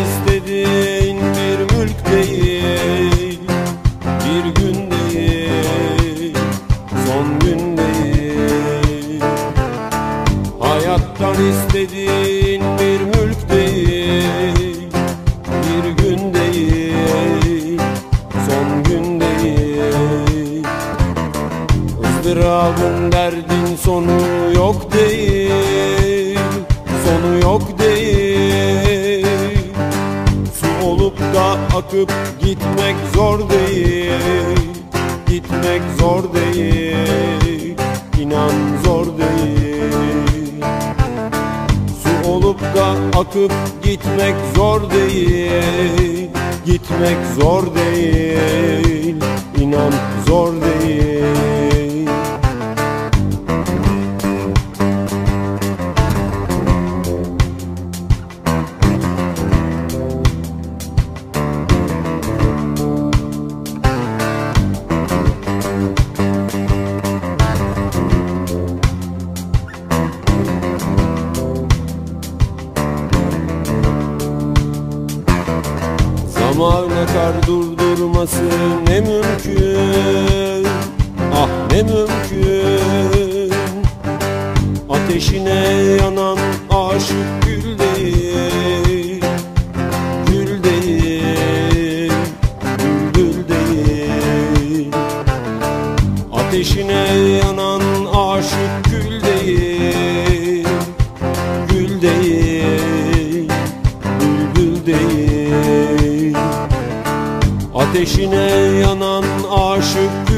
istediğin bir mülk değil, bir gün değil, son gün değil. Hayattan istediğin bir mülk değil, bir gün değil, son gün değil. Izdırabın derdin sonu yok değil, sonu yok değil. Su olup da akıp gitmek zor değil, gitmek zor değil, inan zor değil. Su olup da akıp gitmek zor değil, gitmek zor değil, inan zor değil. Zaman akar durdurması ne mümkün, ah ne mümkün. Ateşine yanan aşık gül değil, gül değil, bülbül değil. Ateşine yanan aşık gül değil, gül değil, bülbül değil. Ateşine yanan aşık